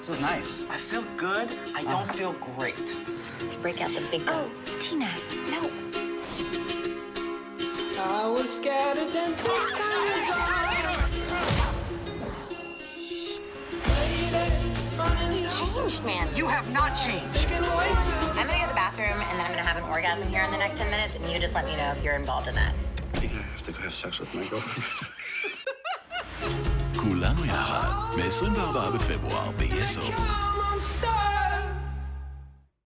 This is nice. I feel good. I don't feel great. Let's break out the big guns. Oh, Tina, no. I was scared of dentists and the dark. Changed, man. You have not changed. I'm gonna go to the bathroom and then I'm gonna have an orgasm here in the next 10 minutes and you just let me know if you're involved in that. I think I have to go have sex with my girlfriend. כולנו יחד, מ-24 בפברואר ב-yes.